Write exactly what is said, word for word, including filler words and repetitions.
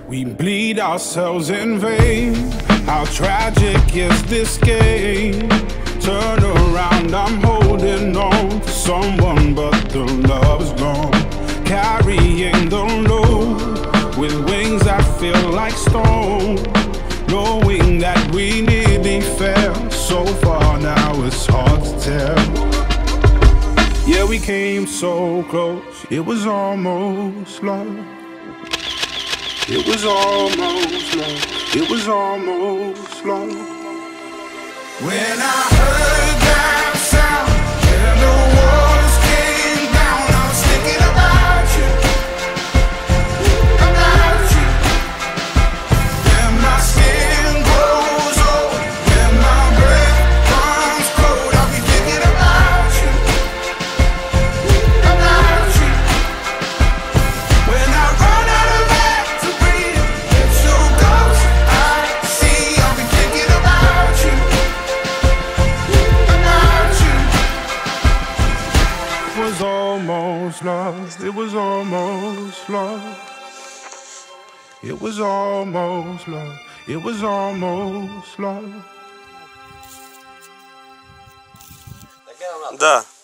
We bleed ourselves in vain. How tragic is this game? Turn around, I'm holding on to someone, but the love is gone. Carrying the load with wings that feel like stone, knowing that we nearly fell so far, now it's hard to tell. Yeah, we came so close, it was almost love. It was almost love, it was almost love. When I heard that sound and the walls came down, I was thinking about you, about you. When my skin grows old, when my breath comes cold, I'll be thinking about you, about you. When I run out of air to breathe, it's so close I see, I'll be thinking about you, about you. It was almost love, it was almost love. It was almost love, it was almost love. Да.